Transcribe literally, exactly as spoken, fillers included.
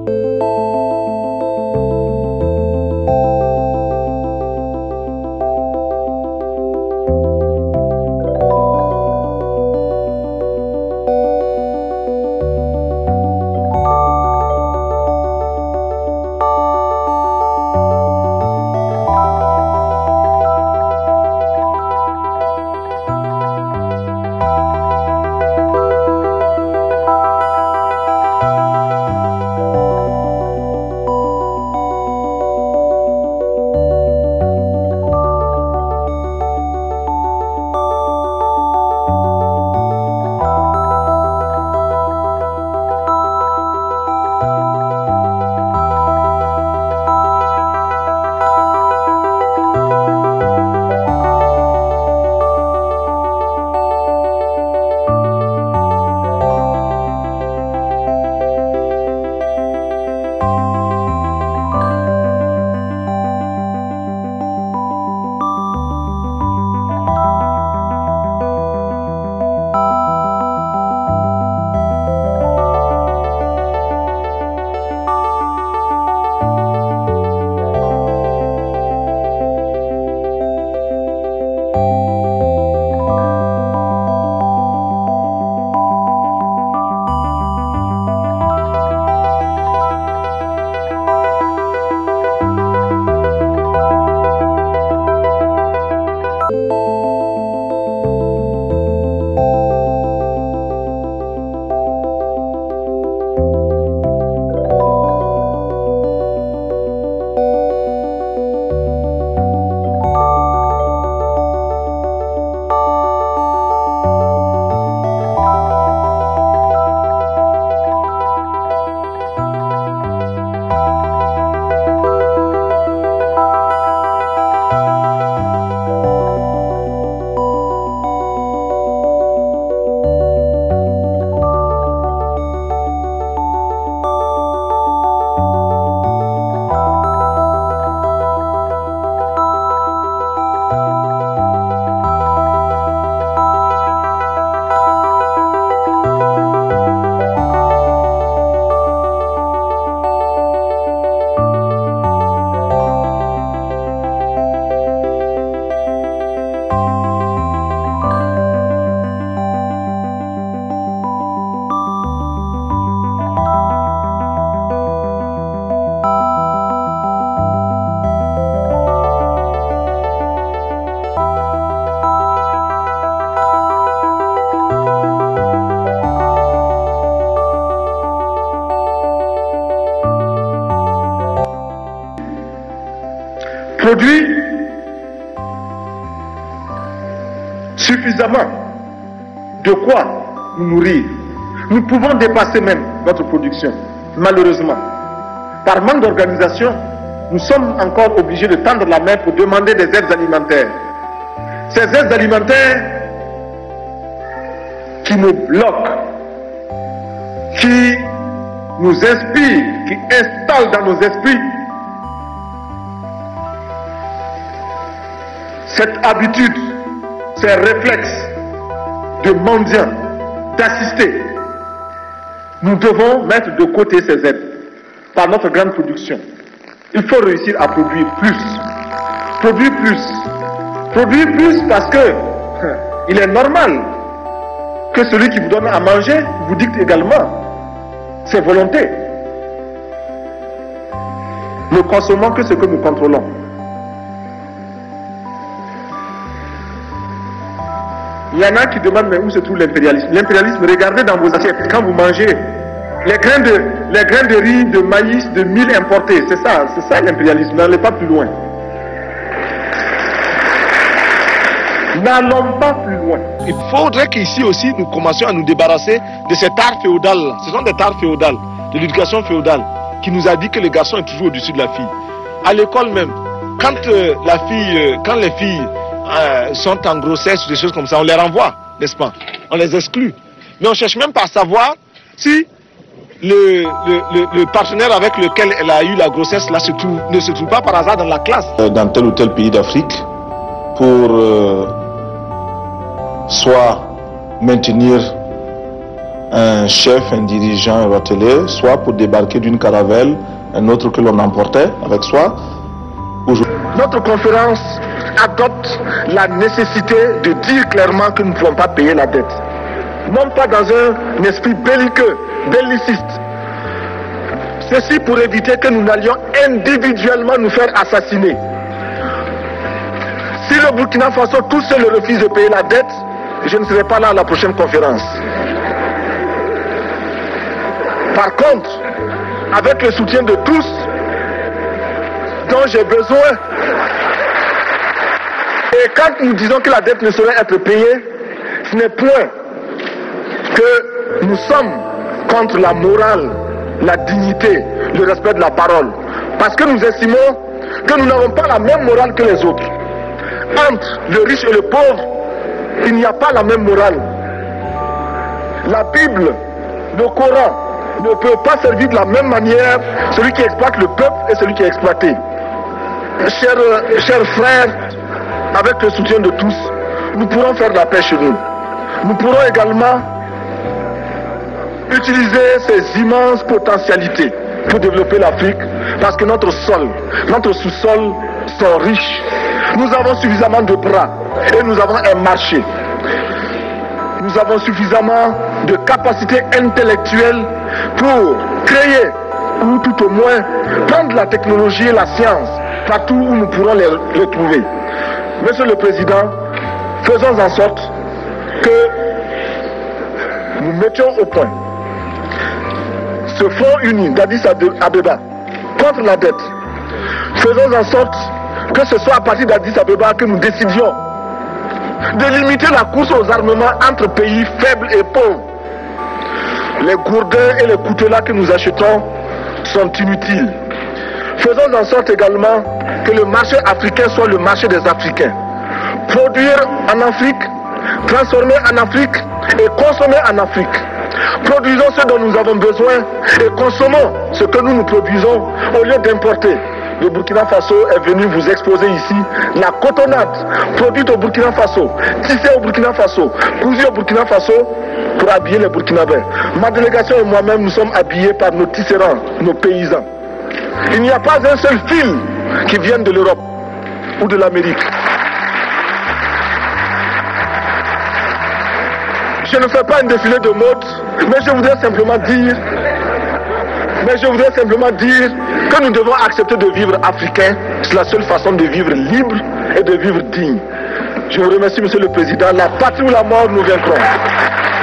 Produit suffisamment de quoi nous nourrir. Nous pouvons dépasser même notre production. Malheureusement, par manque d'organisation, nous sommes encore obligés de tendre la main pour demander des aides alimentaires. Ces aides alimentaires qui nous bloquent, qui nous inspirent, qui installent dans nos esprits cette habitude, ces réflexes de mendiants, d'assister. Nous devons mettre de côté ces aides par notre grande production. Il faut réussir à produire plus. Produire plus. Produire plus parce que il est normal que celui qui vous donne à manger vous dicte également ses volontés. Nous consommons que ce que nous contrôlons. Il y en a qui demandent mais où se trouve l'impérialisme. L'impérialisme, regardez dans vos assiettes quand vous mangez les grains de, les grains de riz, de maïs, de mil importés. C'est ça, c'est ça l'impérialisme. N'allez pas plus loin. N'allons pas plus loin. Il faudrait qu'ici aussi nous commencions à nous débarrasser de cet art féodal. Ce sont des arts féodales, de l'éducation féodale, qui nous a dit que le garçon est toujours au-dessus de la fille. À l'école même, quand euh, la fille, euh, quand les filles euh, sont en grossesse ou des choses comme ça, on les renvoie, n'est-ce pas? On les exclut. Mais on ne cherche même pas à savoir si le, le, le, le partenaire avec lequel elle a eu la grossesse là se trouve, ne se trouve pas par hasard dans la classe. Dans tel ou tel pays d'Afrique, pour euh, soit maintenir un chef, un dirigeant, un hôtelier, soit pour débarquer d'une caravelle, un autre que l'on emportait avec soi. Notre conférence adopte la nécessité de dire clairement que nous ne pouvons pas payer la dette. Non pas dans un esprit belliqueux, belliciste. Ceci pour éviter que nous n'allions individuellement nous faire assassiner. Si le Burkina Faso tout seul refuse de payer la dette, je ne serai pas là à la prochaine conférence. Par contre, avec le soutien de tous, dont j'ai besoin, et quand nous disons que la dette ne saurait être payée, ce n'est point que nous sommes contre la morale, la dignité, le respect de la parole. Parce que nous estimons que nous n'avons pas la même morale que les autres. Entre le riche et le pauvre, il n'y a pas la même morale. La Bible, le Coran, ne peut pas servir de la même manière celui qui exploite le peuple et celui qui est exploité. Chers, chers frères, avec le soutien de tous, nous pourrons faire de la paix chez nous. Nous pourrons également utiliser ces immenses potentialités pour développer l'Afrique, parce que notre sol, notre sous-sol sont riches. Nous avons suffisamment de bras et nous avons un marché. Nous avons suffisamment de capacités intellectuelles pour créer, ou tout au moins prendre la technologie et la science partout où nous pourrons les, les trouver. Monsieur le Président, faisons en sorte que nous mettions au point ce fonds uni d'Addis Abeba contre la dette. Faisons en sorte que ce soit à partir d'Addis Abeba que nous décidions de limiter la course aux armements entre pays faibles et pauvres. Les gourdins et les coutelas que nous achetons sont inutiles. Faisons en sorte également que le marché africain soit le marché des Africains. Produire en Afrique, transformer en Afrique et consommer en Afrique. Produisons ce dont nous avons besoin et consommons ce que nous nous produisons au lieu d'importer. Le Burkina Faso est venu vous exposer ici la cotonnade produite au Burkina Faso, tissée au Burkina Faso, cousue au Burkina Faso pour habiller les Burkinabés. Ma délégation et moi-même, nous sommes habillés par nos tisserands, nos paysans. Il n'y a pas un seul fil qui vienne de l'Europe ou de l'Amérique. Je ne fais pas un défilé de mode, mais je voudrais simplement dire, mais je voudrais simplement dire que nous devons accepter de vivre africain. C'est la seule façon de vivre libre et de vivre digne. Je vous remercie, Monsieur le Président. La patrie ou la mort, nous vaincrons.